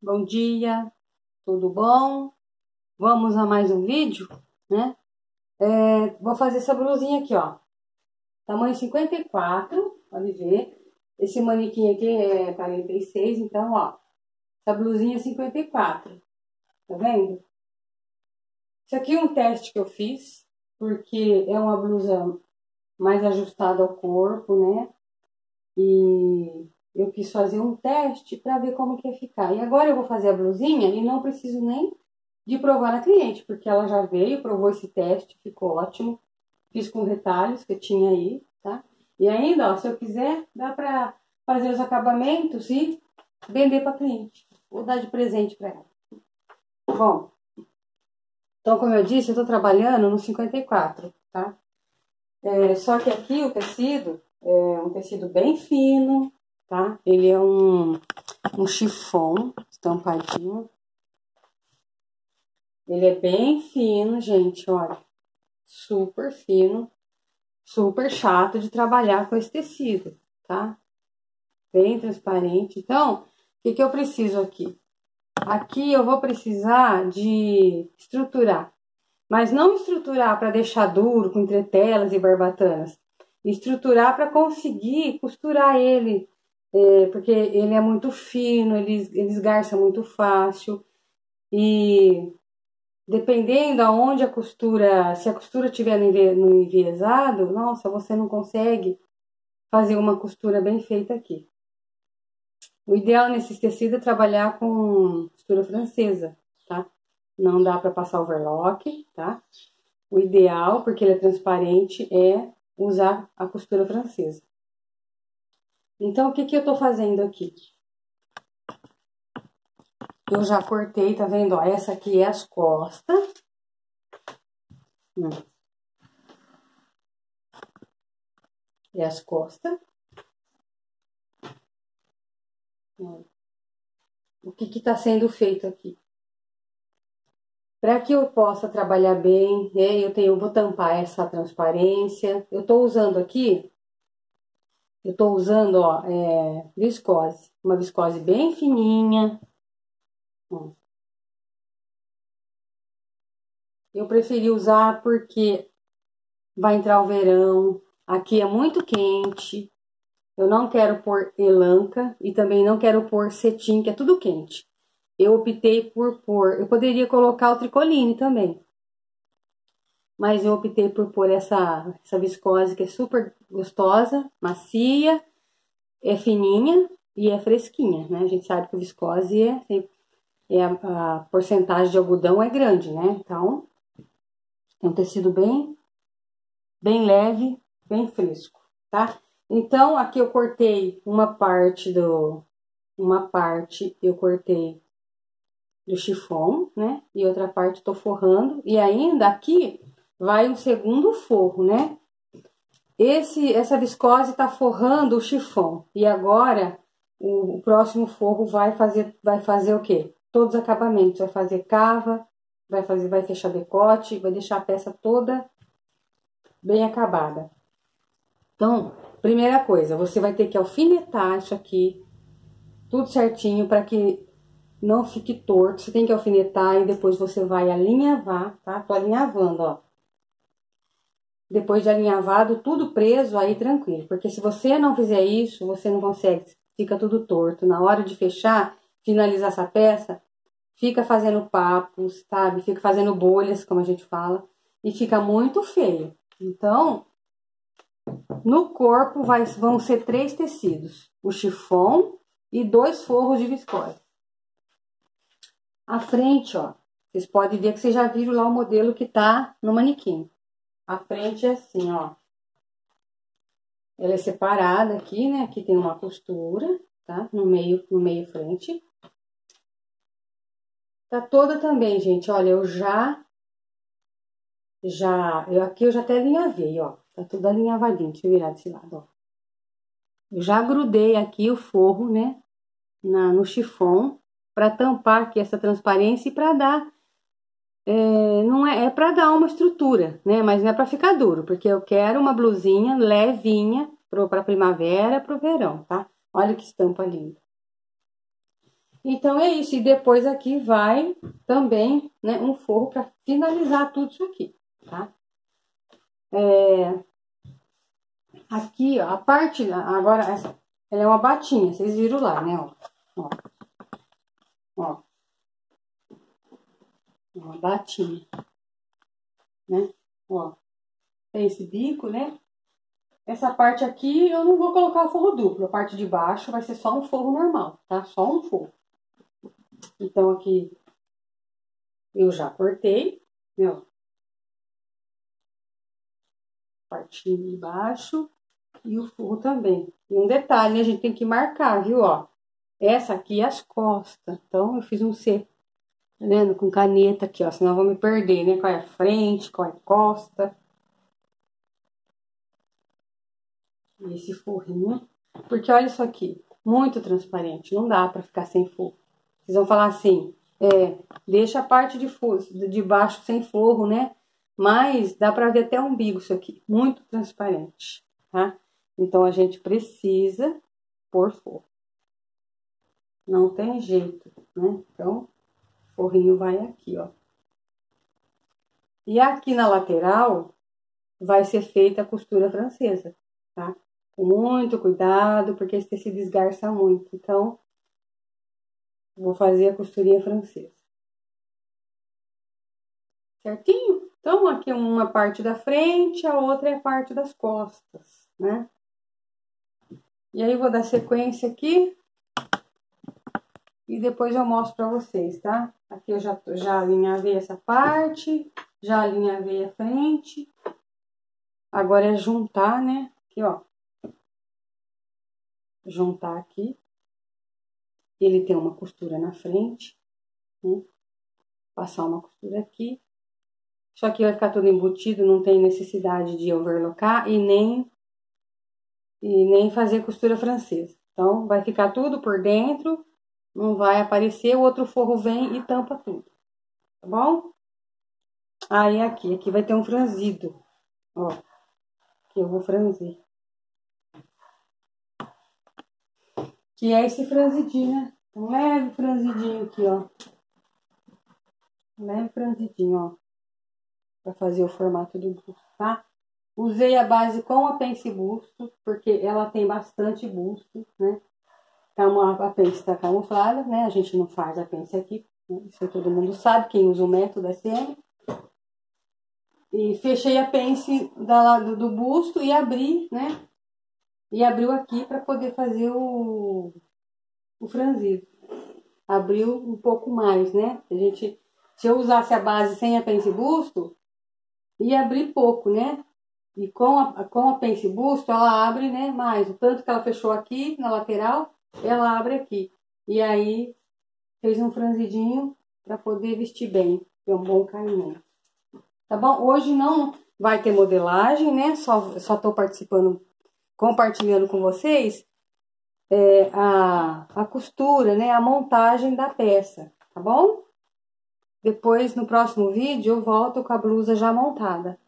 Bom dia, tudo bom? Vamos a mais um vídeo, né? Vou fazer essa blusinha aqui, ó. Tamanho 54, pode ver. Esse manequim aqui é 46, então, ó. Essa blusinha é 54, tá vendo? Isso aqui é um teste que eu fiz, porque é uma blusa mais ajustada ao corpo, né? E eu quis fazer um teste para ver como que ia ficar. E agora eu vou fazer a blusinha e não preciso nem de provar na cliente, porque ela já veio, provou esse teste, ficou ótimo. Fiz com retalhos que eu tinha aí, tá? E ainda, ó, se eu quiser, dá pra fazer os acabamentos e vender pra cliente. Ou dar de presente pra ela. Bom, então, como eu disse, eu tô trabalhando no 54, tá? Só que aqui o tecido é um tecido bem fino, tá? Ele é um chiffon estampadinho. Ele é bem fino, gente, olha. Super fino, super chato de trabalhar com esse tecido, tá? Bem transparente. Então, o que eu preciso aqui? Aqui eu vou precisar de estruturar, mas não estruturar para deixar duro com entretelas e barbatanas. Estruturar para conseguir costurar ele, porque ele é muito fino, ele esgarça muito fácil e dependendo aonde a costura, se a costura estiver no enviesado, nossa, você não consegue fazer uma costura bem feita aqui. O ideal nesse tecido é trabalhar com costura francesa, tá? Não dá para passar overlock, tá? O ideal, porque ele é transparente, é usar a costura francesa. Então, o que eu tô fazendo aqui? Eu já cortei, tá vendo? Ó, essa aqui é as costas. É as costas. O que tá sendo feito aqui? Para que eu possa trabalhar bem, né? Eu vou tampar essa transparência. Eu tô usando aqui, ó, viscose. Uma viscose bem fininha. Eu preferi usar porque vai entrar o verão. Aqui é muito quente. Eu não quero pôr elanca e também não quero pôr cetim, que é tudo quente. Eu optei por pôr... Eu poderia colocar o tricoline também. Mas eu optei por pôr essa viscose que é super gostosa, macia, é fininha e é fresquinha, né? A gente sabe que a viscose a porcentagem de algodão é grande, né? Então, é um tecido bem leve, bem fresco, tá? Então, aqui eu cortei uma parte eu cortei do chiffon, né? E outra parte tô forrando. E ainda aqui vai um segundo forro, né? Essa viscose tá forrando o chiffon. E agora, o próximo forro vai fazer o quê? Todos os acabamentos. Vai fazer cava, vai fechar decote, vai deixar a peça toda bem acabada. Então, primeira coisa, você vai ter que alfinetar isso aqui, tudo certinho, para que não fique torto. Você tem que alfinetar e depois você vai alinhavar, tá? Tô alinhavando, ó. Depois de alinhavado, tudo preso, aí tranquilo. Porque se você não fizer isso, você não consegue, fica tudo torto. Na hora de fechar, finalizar essa peça, fica fazendo papos, sabe? Fica fazendo bolhas, como a gente fala, e fica muito feio. Então, no corpo vão ser 3 tecidos, o chiffon e 2 forros de viscose. A frente, ó, vocês podem ver que vocês já viram lá o modelo que tá no manequim. A frente é assim, ó. Ela é separada aqui, né? Aqui tem uma costura, tá? No meio frente. Tá toda também, gente, olha, aqui eu já até alinhavei, ó. Tá tudo alinhavadinho, deixa eu virar desse lado, ó. Eu já grudei aqui o forro, né? No chiffon, para tampar aqui essa transparência e para dar... não é para dar uma estrutura, né? Mas não é para ficar duro, porque eu quero uma blusinha levinha para primavera, para o verão, tá? Olha que estampa linda. Então, é isso. E depois aqui vai também, né, um forro para finalizar tudo isso aqui, tá? Aqui, ó, a parte, agora, ela é uma batinha, vocês viram lá, né, ó. Ó. Uma batinha, né? Ó, tem esse bico, né? Essa parte aqui eu não vou colocar o forro duplo. A parte de baixo vai ser só um forro normal, tá? Só um forro. Então, aqui eu já cortei, né? Ó. Partinho de baixo e o forro também. E um detalhe, a gente tem que marcar, viu? Ó, essa aqui é as costas. Então, eu fiz um C, tá vendo? Com caneta aqui, ó. Senão eu vou me perder, né? Qual é a frente, qual é a costa. E esse forrinho. Porque olha isso aqui, muito transparente. Não dá pra ficar sem forro. Vocês vão falar assim, deixa a parte de baixo sem forro, né? Mas dá pra ver até o umbigo isso aqui. Muito transparente, tá? Então, a gente precisa pôr forro. Não tem jeito, né? Então, o forrinho vai aqui, ó. E aqui na lateral vai ser feita a costura francesa, tá? Com muito cuidado, porque esse tecido esgarça muito. Então, vou fazer a costurinha francesa. Certinho? Então, aqui uma parte da frente, a outra é a parte das costas, né? E aí, vou dar sequência aqui. E depois eu mostro pra vocês, tá? Aqui eu já alinhavei essa parte, já alinhavei a frente. Agora é juntar, né? Aqui, ó. Juntar aqui. Ele tem uma costura na frente, né? Passar uma costura aqui. Só que vai ficar tudo embutido, não tem necessidade de overlocar e nem fazer costura francesa. Então, vai ficar tudo por dentro, não vai aparecer, o outro forro vem e tampa tudo, tá bom? Aí, aqui vai ter um franzido, ó, que eu vou franzir. Que é esse franzidinho, né? Um leve franzidinho aqui, ó. Um leve franzidinho, ó. Pra fazer o formato do busto, tá? Usei a base com a pence busto, porque ela tem bastante busto, né? Então, a pence tá camuflada, né? A gente não faz a pence aqui, né? Isso todo mundo sabe, quem usa o método SM. E fechei a pence do busto e abri, né? E abriu aqui para poder fazer o franzido. Abriu um pouco mais, né? Se eu usasse a base sem a pence busto, ia abrir pouco, né? E com a pence busto, ela abre, né, mais. O tanto que ela fechou aqui na lateral, ela abre aqui. E aí, fez um franzidinho para poder vestir bem. Ter um bom caimento. Tá bom? Hoje não vai ter modelagem, né? Só tô compartilhando com vocês a costura, né? A montagem da peça, tá bom? Depois, no próximo vídeo, eu volto com a blusa já montada.